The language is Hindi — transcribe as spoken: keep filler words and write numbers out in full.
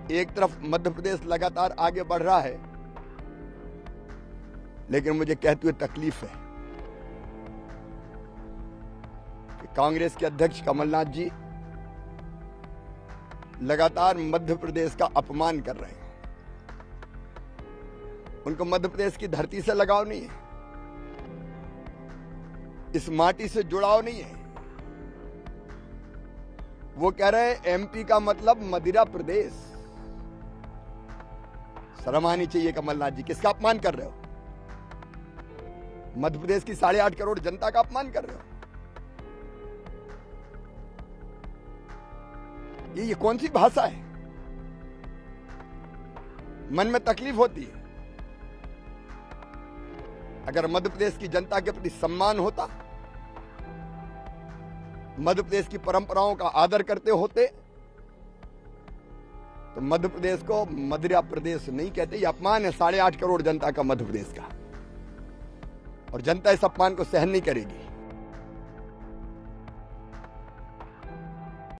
एक तरफ मध्य प्रदेश लगातार आगे बढ़ रहा है, लेकिन मुझे कहते हुए तकलीफ है कि कांग्रेस के अध्यक्ष कमलनाथ जी लगातार मध्य प्रदेश का अपमान कर रहे हैं। उनको मध्य प्रदेश की धरती से लगाव नहीं है, इस माटी से जुड़ाव नहीं है। वो कह रहे हैं एमपी का मतलब मदिरा प्रदेश। शर्म आनी चाहिए कमलनाथ जी, किसका अपमान कर रहे हो? मध्य प्रदेश की साढ़े आठ करोड़ जनता का अपमान कर रहे हो। ये ये कौन सी भाषा है? मन में तकलीफ होती है। अगर मध्य प्रदेश की जनता के प्रति सम्मान होता, मध्य प्रदेश की परंपराओं का आदर करते होते, तो मध्य प्रदेश को मदिरा प्रदेश नहीं कहते। ये अपमान है साढ़े आठ करोड़ जनता का मध्य प्रदेश का, और जनता इस अपमान को सहन नहीं करेगी।